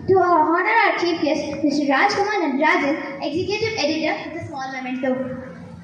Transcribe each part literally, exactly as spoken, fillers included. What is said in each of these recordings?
To honor our chief guest, Mister Rajkumar Natarajan, Executive Editor, with a small memento.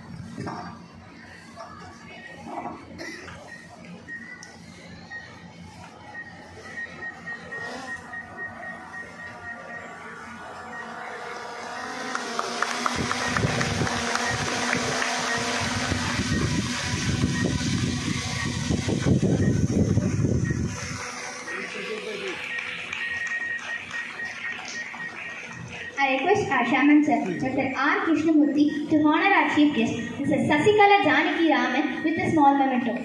I request our Shaman Sir, Doctor R. Krishnamurthy, to honor our chief guest, Missus Sasikala Janaki Raman, with a small memento.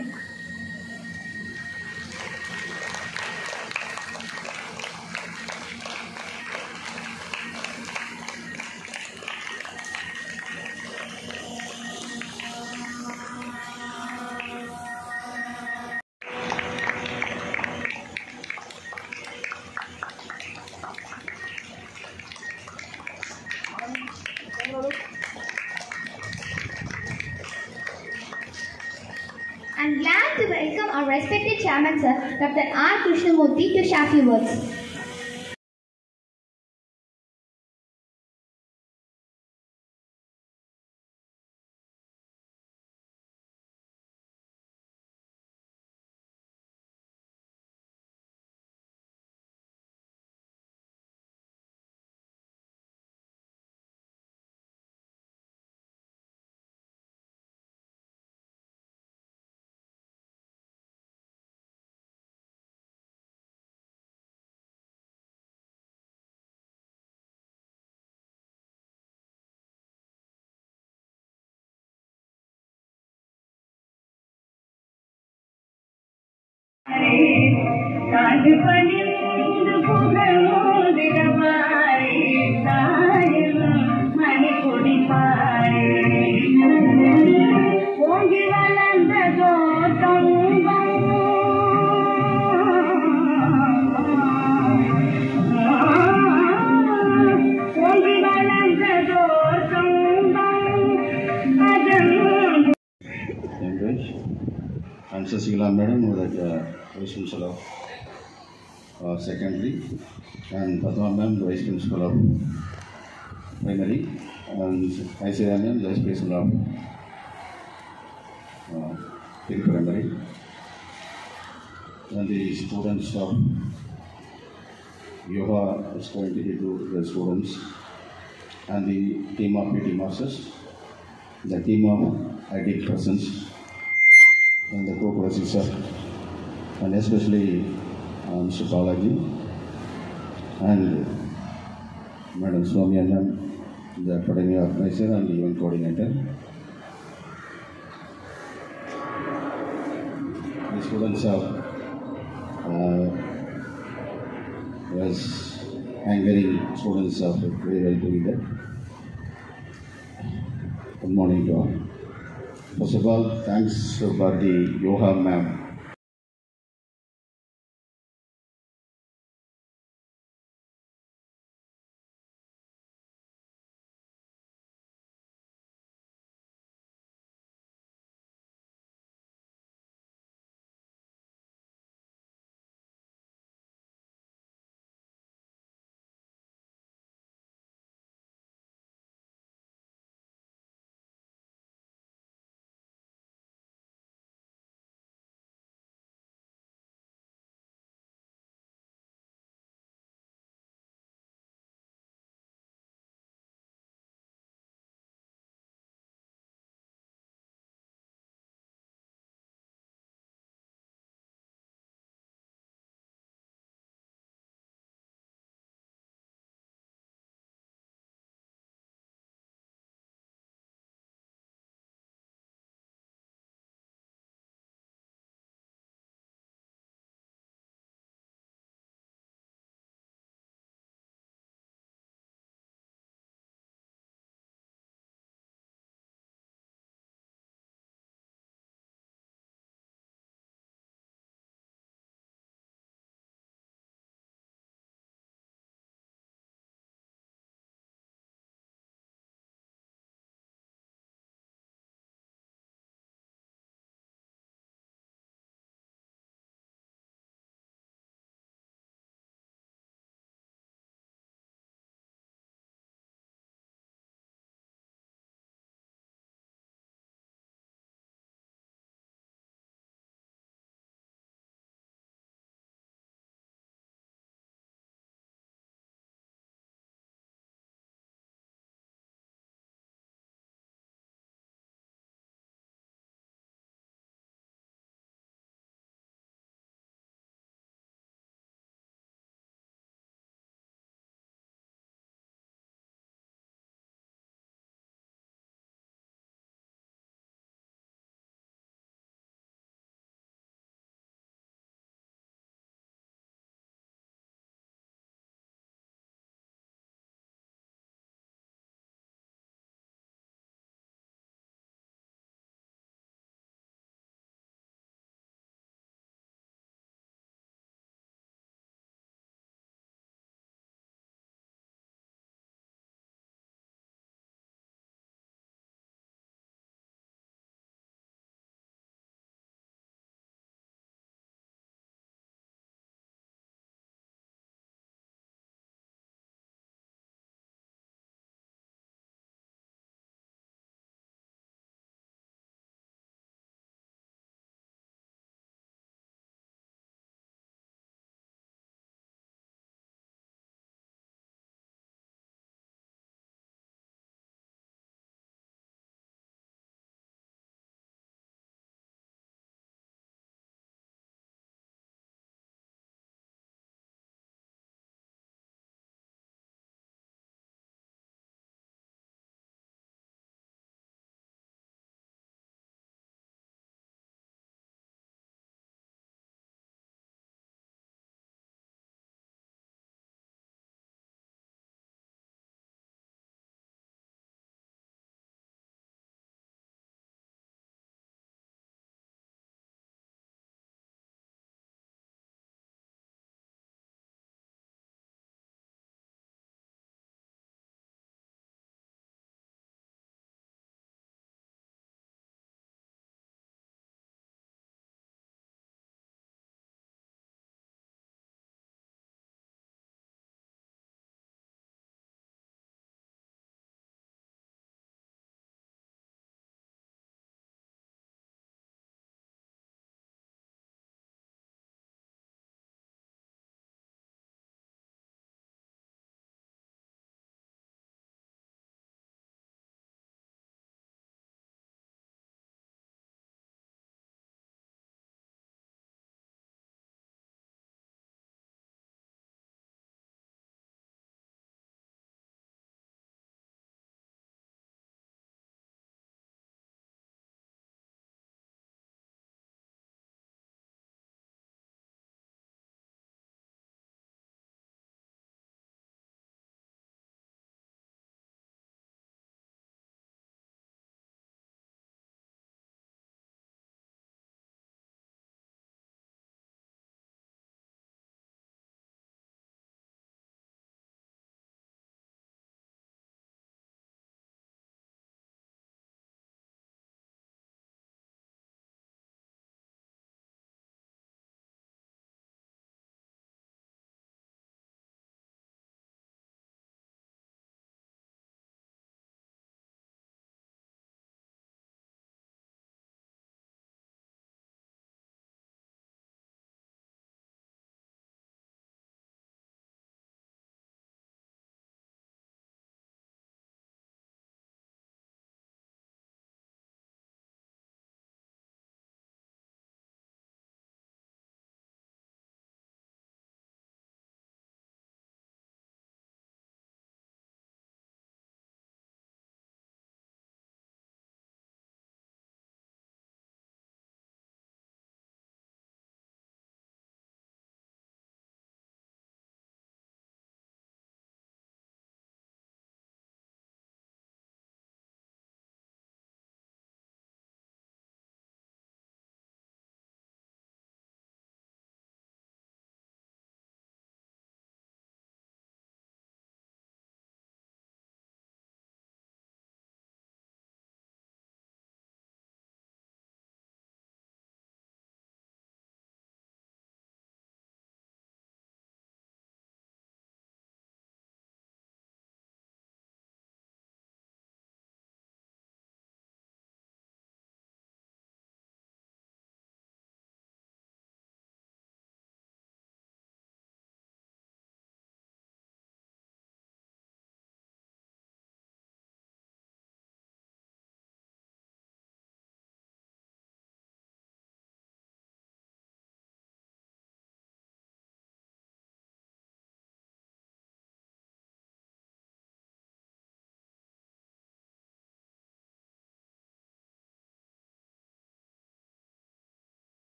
I am glad to welcome our respected Chairman Sir, Doctor R. Krishnamurthy, to share a few words. I'm Sasikala Madam, who is the Vice Principal of uh, Secondary, and Padma Ma'am, the Vice Principal of Primary, and Aisha Ma'am, the Vice Principal of uh, Primary, and the students of Yoga is going to be to the students, and the team of P T Masters, the team of I D persons, and the co-professor, and especially uh, Mister Balaji and Madam Swami Ma'am, the academy organizer and the event coordinator. The students of uh, was angering students of very well doing that. Good morning to all. First of all, thanks for the Yoga Ma'am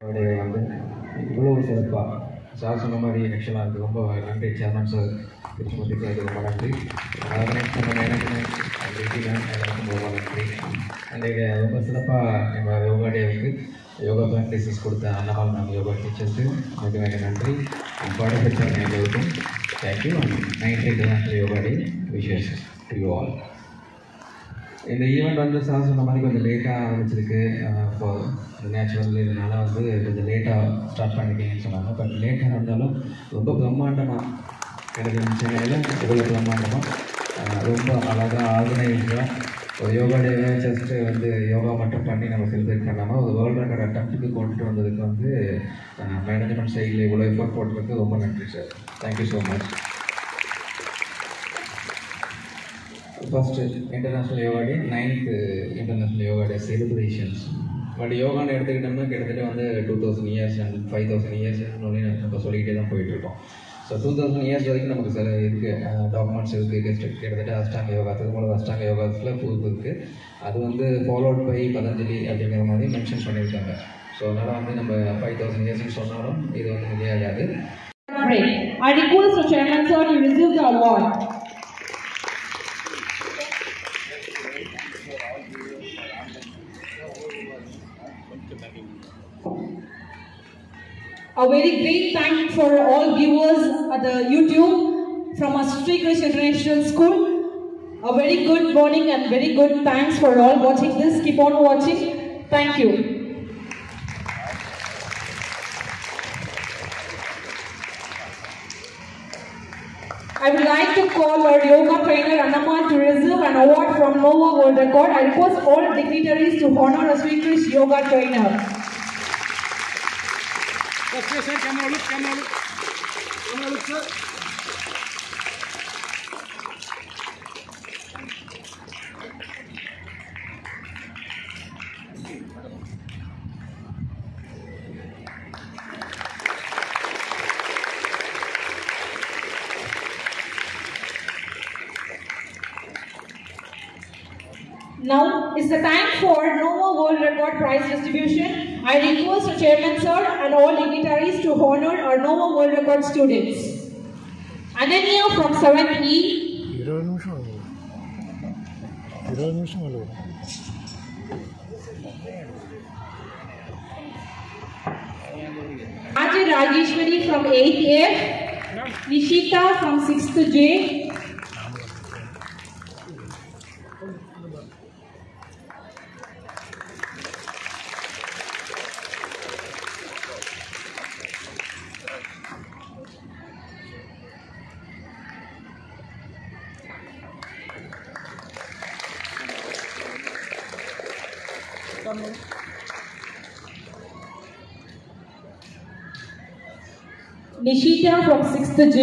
வந்து இவ்வளோ சிறப்பாக sir சொன்ன மாதிரி ஆக்சுவலாக அதுக்கு ரொம்ப நன்றி chairman sir Trichy சாருக்கு ரொம்ப நன்றி ஆர்கனைஸ் பண்ண மேனேஜ்மெண்ட் எல்லாருக்கும் ரொம்ப நன்றி அன்றைக்கு ரொம்ப சிறப்பாக நம்ம யோகா டேவுக்கு யோகா ப்ராக்டிசஸ் கொடுத்த அண்ணாமல் நம்ம யோகா டீச்சர்ஸுக்கு மிக மிக நன்றி பார்ட்டிசிபேட் எங்களுக்கும் thank you ninth International Yoga Day wishes to you all. இந்த ஈவெண்ட் வந்து சார் சொன்ன மாதிரி கொஞ்சம் லேட்டாக ஆரம்பிச்சிருக்கு ஃபார் நேச்சுரல் இதனால வந்து கொஞ்சம் லேட்டாக ஸ்டார்ட் பண்ணிட்டீங்கன்னு சொன்னாங்க. பட் லேட்டாக இருந்தாலும் ரொம்ப பிரம்மாண்டமாக எனக்கு சென்னையில் இவ்வளோ பிரம்மாண்டமாக ரொம்ப அழகாக ஆர்கனைஸ்டாக ஒரு யோகா டேவை ஜஸ்ட்டு வந்து யோகா மட்டும் பண்ணி நம்ம செலிப்ரேட் பண்ணாமல் ஒரு வேர்ல்டு ரெக்கார்ட் அட்டம்ப்ட்டுக்கு கொண்டுட்டு வந்ததுக்கு வந்து மேனேஜ்மெண்ட் சைடில் இவ்வளோ எஃபோர்ட் போட்டதுக்கு ரொம்ப நன்றி sir. Thank you so much. First International Yoga Day, ninth International Yoga Day celebrations. But யோகான்னு எடுத்துக்கிட்டோம்னா கிட்டத்தட்ட வந்து two thousand years and five thousand years நம்ம சொல்லிக்கிட்டே தான் போயிட்டுருக்கோம். ஸோ டூ தௌசண்ட் இயர்ஸ் வரைக்கும் நமக்கு சில இருக்குது, டாக்குமெண்ட்ஸ் இருக்குது, கிட்டத்தட்ட அஷ்டாங்க யோகா திருமூல அஷ்டாங்க யோகாஸில் ப்ரூஃப் இருக்குது. அது வந்து ஃபாலோட் பை பதஞ்சலி அப்படிங்கிற மாதிரி மென்ஷன் பண்ணியிருக்காங்க. ஸோ அதனால் வந்து நம்ம ஃபைவ் தௌசண்ட் இயர்ஸ்னு சொன்னாலும் இது வந்து முடியாது. I request the chairman sir to receive the award. A very great thank for all viewers at the YouTube from our Krish International School. A very good morning and very good thanks for all watching this. Keep on watching. Thank you. I would like to call our yoga trainer Annamma to receive an award from Nova World Record. I request all dignitaries to honor a Krish yoga trainer. Sir, sir, camera look, camera look, camera look, sir. Now is the time for Nova World Record Prize distribution. I request the chairman sir and all dignitaries to honor our Nova World Record students. Ananya from seventh E. Ajay Rajeshwari from eighth F. Nishita from sixth J. Nishita from sixth J.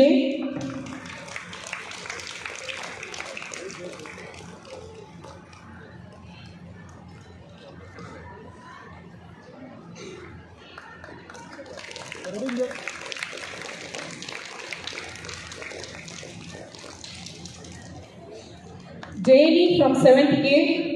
Jayani from seventh K.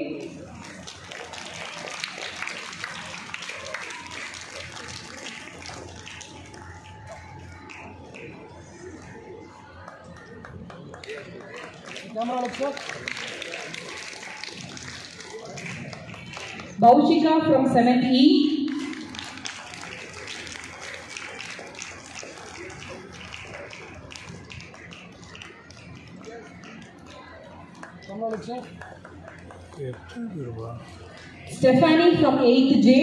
Baushika from seventh E. Stephanie from eighth J.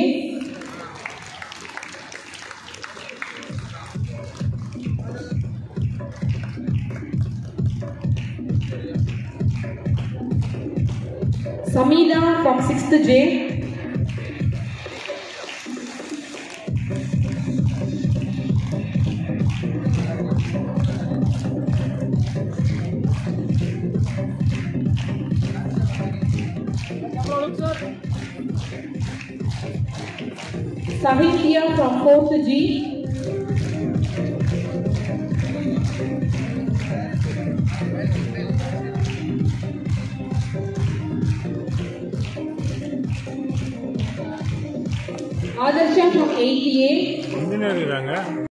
Samida from sixth J. Sahitya from fourth G. Adarsha from eighth A. Engineer